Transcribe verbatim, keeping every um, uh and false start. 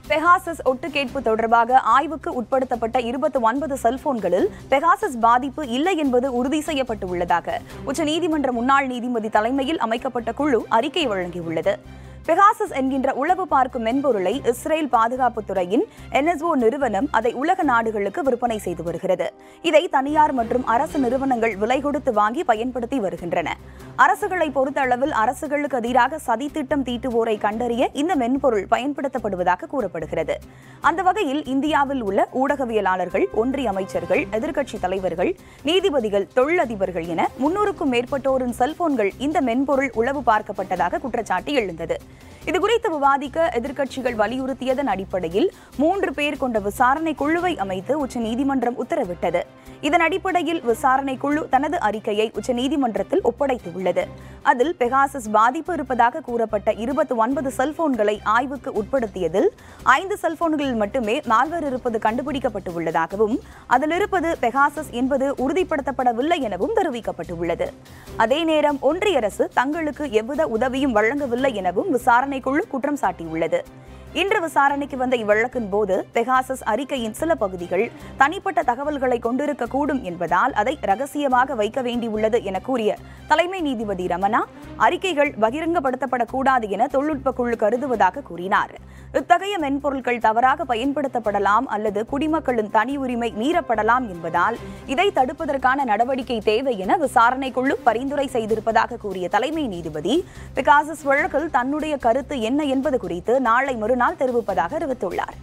Pegasus ஒட்டுக்கேட்பு தொடர்பாக ஆய்வுக்கு உட்படுத்தப்பட்ட இருபத்தி ஒன்பது செல்போன்களில் Pegasus பாதிப்பு இல்லை என்பது உறுதி செய்யப்பட்டு உள்ளதாக உச்சநீதிமன்ற முன்னாள் நீதிபதி தலைமையில் அமைக்கப்பட்ட குழு அறிக்கை வழங்கியுள்ளது. Pegasus என்கின்ற உளவு பார்க்கும் மென்பொருளை இஸ்ரேல் பாதுகாப்புத் துறையின் N S O நிறுவனம் அதை உலக நாடுகளுக்கு விற்பனை செய்து வருகிறது. இதை தனியார் மற்றும் அரசு நிறுவனங்கள் விலை கொடுத்து வாங்கி பயன்படுத்தி வருகின்றன. அரசுகளை பொறுத்தளவில் அரசுகளுக்கு எதிராக சதி திட்டம் தீட்டுவோரை கண்டறிய இந்த மென்பொருள் பயன்படுத்தப்படுவதாக கூறப்படுகிறது. அந்த வகையில் இந்தியாவில் உள்ள ஊடகவியலாளர்கள், ஒன்றிய அமைச்சர்கள், எதிர்க்கட்சி தலைவர்கள், நீதிபதிகள், தொழிலதிபர்கள் என முன்னூறுக்கும் மேற்பட்டோரின் செல்போன்கள் இந்த மென்பொருள் உளவு பார்க்கப்பட்டதாக குற்றச்சாட்டு எழுந்தது. இதுகுறித்து விவாதிக்க எதிர்க்கட்சிகள் வலியுறுத்தியதன் அடிப்படையில் மூன்று பேர் கொண்ட விசாரணை குழுவை அமைத்து உச்சநீதிமன்றம் உத்தரவிட்டது. இதன் அடிப்படையில் விசாரணை குழு தனது அறிக்கையை உச்சநீதிமன்றத்தில் ஒப்படைத்துள்ளது. அதில் Pegasus பாதிப்பு இருப்பதாக கூறப்பட்ட இருபத்தி ஒன்பது செல்போன்களை ஆய்வுக்கு உட்படுத்தியதில் ஐந்து செல்போன்களில் மட்டுமே மால்வேர் இருப்பது கண்டுபிடிக்கப்பட்டுள்ளதாகவும் அதில் இருப்பது Pegasus என்பது உறுதிப்படுத்தப்படவில்லை எனவும் தெரிவிக்கப்பட்டுள்ளது. அதே நேரம் ஒன்றிய அரசு தங்களுக்கு எவ்வித உதவியும் வழங்கவில்லை எனவும் விசாரணை குழு குற்றம் சாட்டியுள்ளது. இன்று விசாரணைக்கு வந்த இவ்வழக்கின் போது Pegasus அறிக்கையின் சில பகுதிகள் தனிப்பட்ட தகவல்களை கொண்டிருக்கக்கூடும் என்பதால் அதை ரகசியமாக வைக்க வேண்டியுள்ளது என கூறிய தலைமை நீதிபதி ரமணா, அறிக்கைகள் பகிரங்கப்படுத்தப்படக்கூடாது என தொழில்நுட்ப குழு கருதுவதாக கூறினார். இத்தகைய மென்பொருட்கள் தவறாக பயன்படுத்தப்படலாம் அல்லது குடிமக்களின் தனி உரிமை மீறப்படலாம் என்பதால் இதை தடுப்பதற்கான நடவடிக்கை தேவை என விசாரணை குழு பரிந்துரை செய்திருப்பதாக கூறிய தலைமை நீதிபதி, Pegasus வழக்கில் தன்னுடைய கருத்து என்ன என்பது குறித்து நாளை மறுநாள் தெரிவிப்பதாக அறிவித்துள்ளார்.